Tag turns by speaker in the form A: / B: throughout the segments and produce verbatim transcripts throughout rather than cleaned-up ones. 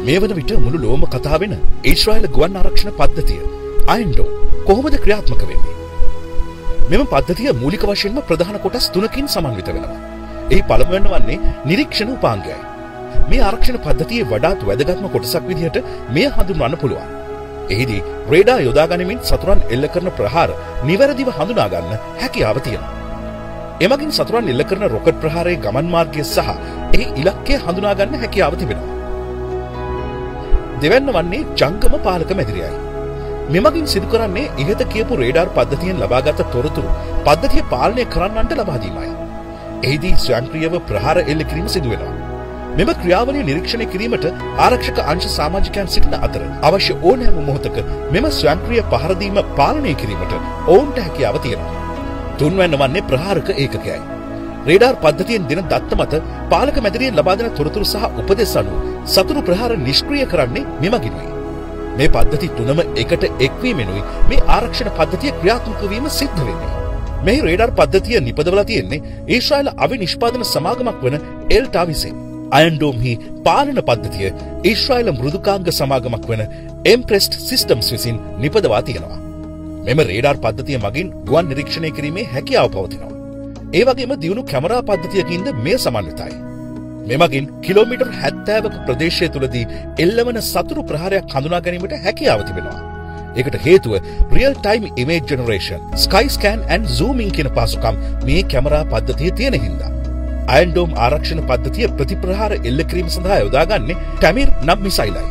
A: මේ වන විට මුළු ලෝම කතා වෙන ඊශ්‍රායල ගුවන් ආරක්ෂණ පද්ධතිය අයන් ඩෝම් කොහොමද ක්‍රියාත්මක වෙන්නේ? මෙම පද්ධතිය මූලික වශයෙන්ම ප්‍රධාන කොටස් තුනකින් සමන්විත වෙනවා. එහි පළමුවන වන්නේ නිරීක්ෂණ උපාංගයයි. මේ ආරක්ෂණ පද්ධතියේ වඩාත් වැදගත්ම කොටසක් විදිහට මෙය හඳුන්වන්න පුළුවන්. එහිදී රේඩාර් යොදා ගනිමින් සතුරන් එල්ල කරන ප්‍රහාර නිවැරදිව හඳුනා ගන්න හැකියාව තියෙනවා. එමගින් සතුරන් එල්ල කරන රොකට් ප්‍රහාරයේ ගමන් මාර්ගය සහ එහි ඉලක්කය හඳුනා ගන්න හැකියාව තිබෙනවා. දෙවැන්න වන්නේ ජංගම පාලක මැදිරියයි. මෙමගින් සිදු කරන්නේ ඉහත කියපු රේඩාර් පද්ධතියෙන් ලබාගත් තොරතුරු පද්ධතිය පාලනය කරන්නන්ට ලබා දීමයි. එහිදී ස්වයංක්‍රීයව ප්‍රහාර එල්ල කිරීම සිදු වෙනවා. මෙම ක්‍රියාවලිය නිරීක්ෂණය කිරීමට ආරක්ෂක අංශ සමාජිකයන් සිටින අතර අවශ්‍ය ඕනෑම මොහොතක මෙම ස්වයංක්‍රීය පහර දීම පාලනය කිරීමට ඔවුන්ට හැකියාව තියෙනවා. තුන්වැන්න වන්නේ ප්‍රහාරක ඒකකයයි. රේඩාර් පද්ධතියෙන් දෙන දත්ත මත පාලක මැදිරියෙන් ලබා දෙන තොරතුරු සහ උපදෙස් අනුව සතුරු ප්‍රහාර නිෂ්ක්‍රීය කරන්නේ මෙමගිනුයි. මේ පද්ධති තුනම එකට එක්වීමෙනුයි මේ ආරක්ෂණ පද්ධතිය ක්‍රියාත්මක වීම සිද්ධ වෙන්නේ. මේ රේඩාර් පද්ධතිය නිපදවලා තියෙන්නේ ඊශ්‍රායල අවිනිෂ්පාදන සමාගමක් වන එල්ටා විසින්. අයන් ඩෝම් හි පාලන පද්ධතිය ඊශ්‍රායල මෘදුකාංග සමාගමක් වන එම්ප්‍රෙස්ට් සිස්ටම්ස් විසින් නිපදවා තියෙනවා. මෙම රේඩාර් පද්ධතිය මගින් ගුවන් නිරීක්ෂණය කිරීමේ හැකියාව පවතිනවා. ඒ වගේම දියුණු කැමරා පද්ධතියකින්ද මෙය සමන්විතයි. මෙමගින් කිලෝමීටර් හැත්තෑවක ප්‍රදේශය තුළදී එල්ලවන සතුරු ප්‍රහාරයක් හඳුනා ගැනීමට හැකියාව තිබෙනවා. ඒකට හේතුව real time image generation, sky scan and zooming කියන පහසුකම් මේ කැමරා පද්ධතිය තියෙන හින්දා. අයන් ඩෝම් ආරක්ෂණ පද්ධතිය ප්‍රතිප්‍රහාර එල්ල කිරීම සඳහා යොදාගන්නේ ටැමිර් නම් මිසයිලයි.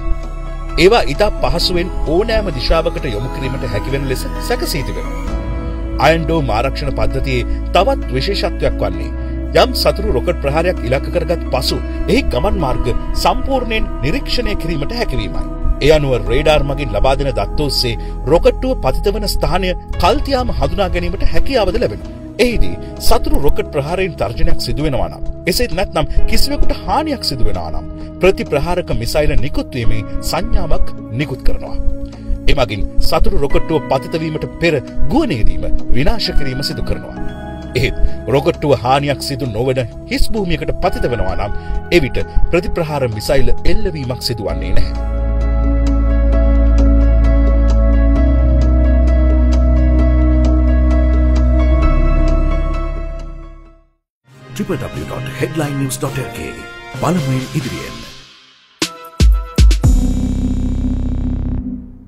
A: ඒවා ඉතා පහසුවෙන් ඕනෑම දිශාවකට යොමු කිරීමට හැකිවෙන ලෙස සැකසී තිබෙනවා. අයන් ඩෝම් ආරක්ෂණ පද්ධතියේ තවත් විශේෂත්වයක් වන්නේ යම් සතුරු රොකට් ප්‍රහාරයක් ඉලක්ක කරගත් පසු එහි ගමන් මාර්ග සම්පූර්ණයෙන් නිරීක්ෂණය කිරීමට හැකිවීමයි. ඒ අනුව රේඩාර් මගින් ලබා දෙන දත්ත ඔස්සේ රොකට්ටුව පතිත වන ස්ථානය කල්තියාම හඳුනා ගැනීමට හැකියාවද ලැබෙනවා. එහිදී සතුරු රොකට් ප්‍රහාරයෙන් තර්ජනයක් සිදු වෙනවා නම්, එසේත් නැත්නම් කිසිවෙකුට හානියක් සිදු වෙනවා නම් ප්‍රතිප්‍රහාරක මිසයිල නිකුත් වීමේ සංඥාවක් නිකුත් කරනවා. එමගින් සතුරු රොකට්ටුව පතිත වීමට පෙර ගුවනේදීම විනාශ කිරීම සිදු කරනවා. එහෙත් රොකට්ටුව හානියක් සිදු නොවන හිස් භූමියකට පතිත වෙනවා නම් එවිට ප්‍රතිප්‍රහාර මිසයිල එල්ලවීමක් සිදුවන්නේ නැහැ.
B: w w w dot headline news dot l k බලමුන් ඉදිරියෙන්